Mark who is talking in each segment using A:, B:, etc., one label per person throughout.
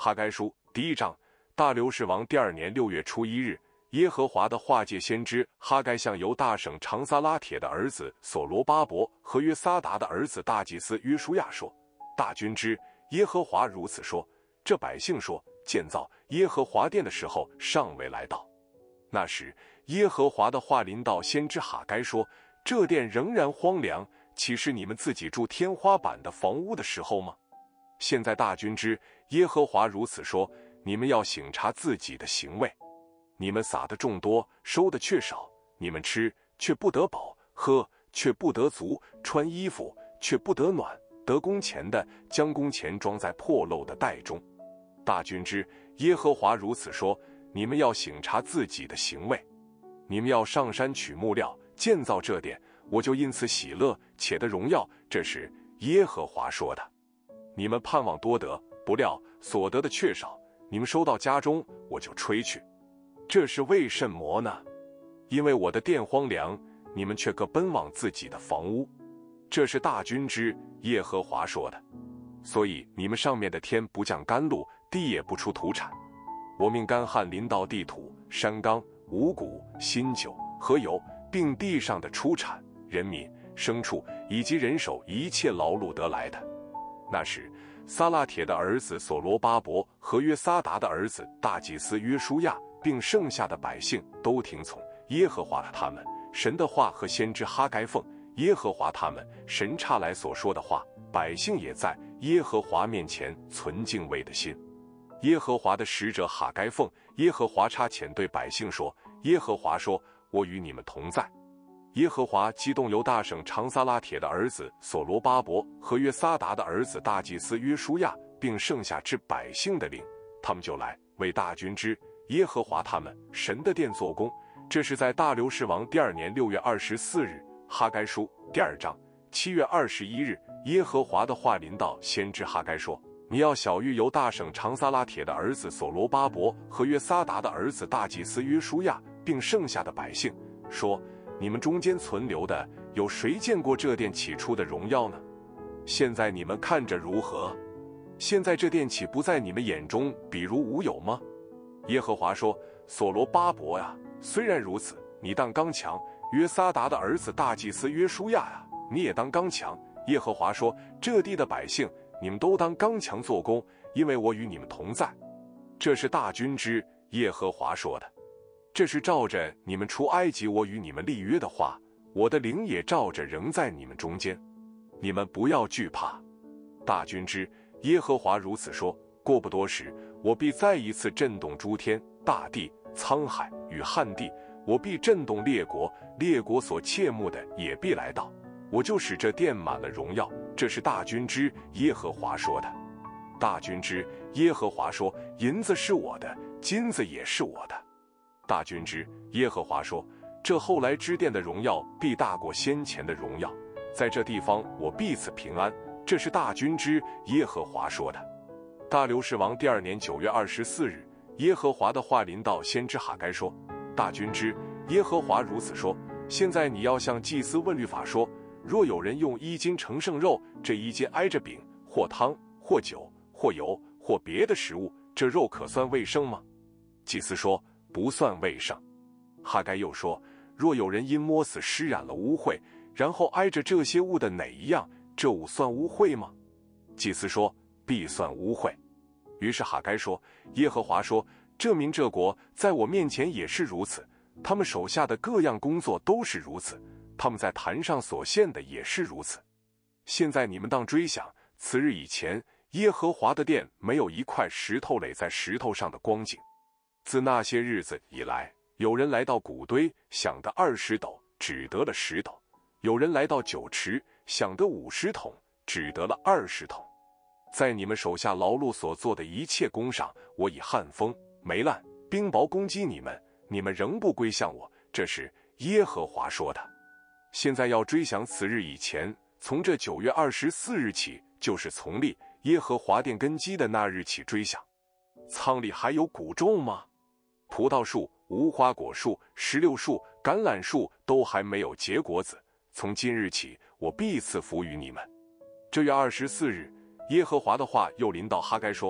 A: 哈该书第1章。大流士王第2年6月初1日，耶和华的话借先知哈该向犹大省长撒拉铁的儿子所罗巴伯和约撒达的儿子大祭司约书亚说：大军之耶和华如此说，这百姓说，建造耶和华殿的时候尚未来到。那时耶和华的话临到先知哈该说，这殿仍然荒凉，岂是你们自己住天花板的房屋的时候吗？现在大军之耶和华如此说，你们要省察自己的行为。你们撒的众多，收的却少，你们吃却不得饱，喝却不得足，穿衣服却不得暖，得工钱的将工钱装在破漏的袋中。大军之耶和华如此说，你们要省察自己的行为。你们要上山取木料，建造这殿，我就因此喜乐，且得荣耀。这是耶和华说的。你们盼望多得，不料所得的却少，你们收到家中，我就吹去。这是为甚么呢？因为我的殿荒凉，你们却各奔往自己的房屋。这是大军之耶和华说的。所以你们上面的天不降甘露，地也不出土产。我命干旱临到地土、山冈、五谷、新酒和油，并地上的出产、人民、牲畜以及人手一切劳碌得来的。那时撒拉铁的儿子所罗巴伯和约撒达的儿子大祭司约书亚，并剩下的百姓都听从耶和华他们神的话和先知哈该奉耶和华他们神差来所说的话，百姓也在耶和华面前存敬畏的心。耶和华的使者哈该奉耶和华差遣对百姓说，耶和华说，我与你们同在。耶和华激动犹大省长撒拉铁的儿子所罗巴伯和约撒达的儿子大祭司约书亚，并剩下之百姓的灵，他们就来为大军之耶和华他们神的殿做工。这是在大流士王第2年6月24日，哈该书第2章。7月21日，耶和华的话临到先知哈该说，你要晓谕犹大省长撒拉铁的儿子所罗巴伯和约撒达的儿子大祭司约书亚，并剩下的百姓说，你们中间存留的，有谁见过这殿起初的荣耀呢？现在你们看着如何？现在这殿岂不在你们眼中比如无有吗？耶和华说，所罗巴伯呀，虽然如此，你当刚强；约撒达的儿子大祭司约书亚呀，你也当刚强。耶和华说，这地的百姓，你们都当刚强做工，因为我与你们同在。这是大军之耶和华说的。这是照着你们出埃及我与你们立约的话，我的灵也照着仍在你们中间。你们不要惧怕。大军之耶和华如此说，过不多时，我必再一次震动诸天、大地、沧海与旱地，我必震动列国，列国所切慕的也必来到，我就使这殿满了荣耀。这是大军之耶和华说的。大军之耶和华说，银子是我的，金子也是我的。大军之耶和华说，这后来之殿的荣耀必大过先前的荣耀，在这地方我必赐平安。这是大军之耶和华说的。大流士王第2年9月24日，耶和华的话临到先知哈该说，大军之耶和华如此说，现在你要向祭司问律法说，若有人用1斤盛剩肉，这1斤挨着饼或汤或酒或油或别的食物，这肉可算卫生吗？祭司说，不算卫生。哈该又说，若有人因摸死施染了污秽，然后挨着这些物的哪一样，这物算污秽吗？祭司说，必算污秽。于是哈该说，耶和华说，这民这国在我面前也是如此，他们手下的各样工作都是如此，他们在坛上所献的也是如此。现在你们当追想，此日以前，耶和华的殿没有一块石头垒在石头上的光景。自那些日子以来，有人来到谷堆，想得20斗，只得了10斗；有人来到酒池，想得50桶，只得了20桶。在你们手下劳碌所做的一切工上，我以旱风、霉烂、冰雹攻击你们，你们仍不归向我，这是耶和华说的。现在要追想此日以前，从这9月24日起，就是从立耶和华殿根基的那日起追想。仓里还有谷种吗？葡萄树、无花果树、石榴树、橄榄树都还没有结果子，从今日起，我必赐福于你们。这月24日，耶和华的话又临到哈该说，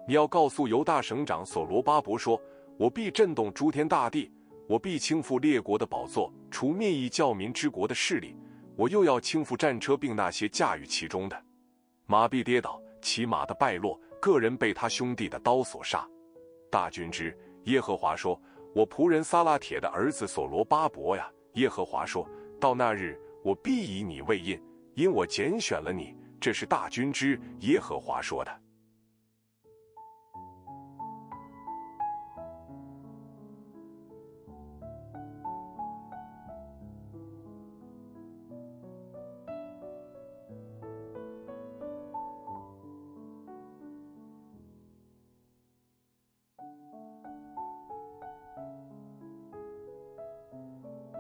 A: 你要告诉犹大省长所罗巴伯说，我必震动诸天大地，我必倾覆列国的宝座，除灭异教民之国的势力，我又要倾覆战车并那些驾驭其中的。马必跌倒，骑马的败落，个人被他兄弟的刀所杀。大军之耶和华说，我仆人撒拉铁的儿子所罗巴伯呀，耶和华说，到那日，我必以你为印，因我拣选了你。这是大军之耶和华说的。